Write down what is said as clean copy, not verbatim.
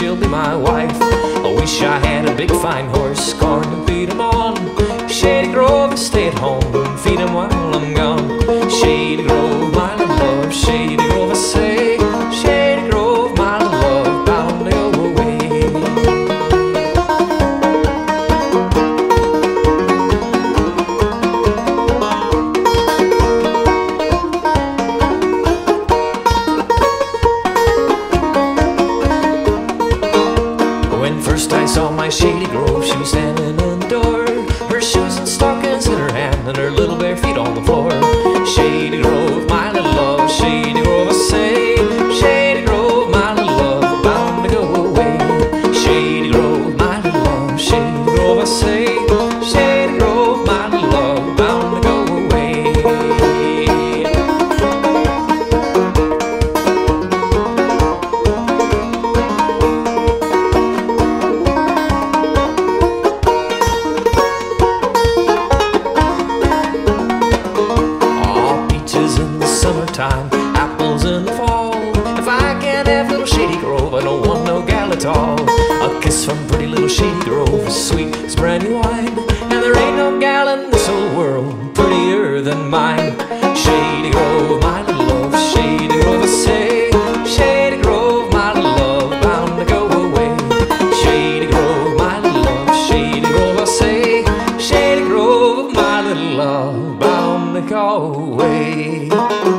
she'll be my wife. I wish I had a big fine horse, corn to feed him on. Shady Grove and stay at home and feed him while I'm gone. Shady Grove, my little love, Shady Grove, I say. Shady Grove, my little love, bound to go away. When first I saw my Shady Grove, she was standing in the door, her shoes and stockings in her hand and her little bare feet on the floor. Shady Grove, my little love, Shady Grove, I say. Shady Grove, my little love, bound to go away. Shady Grove, my little love, Shady Grove, I say. Shady Grove, my little love, bound to go away. Summertime, apples in the fall. If I can't have little Shady Grove, I don't want no gal at all. A kiss from pretty little Shady Grove is sweet as brandy wine, and there ain't no gal in this whole world prettier than mine. Shady Grove, my little love, Shady Grove, I say. Shady Grove, my little love, bound to go away. Shady Grove, my little love, Shady Grove, I say. Shady Grove, my little love, bound to go away.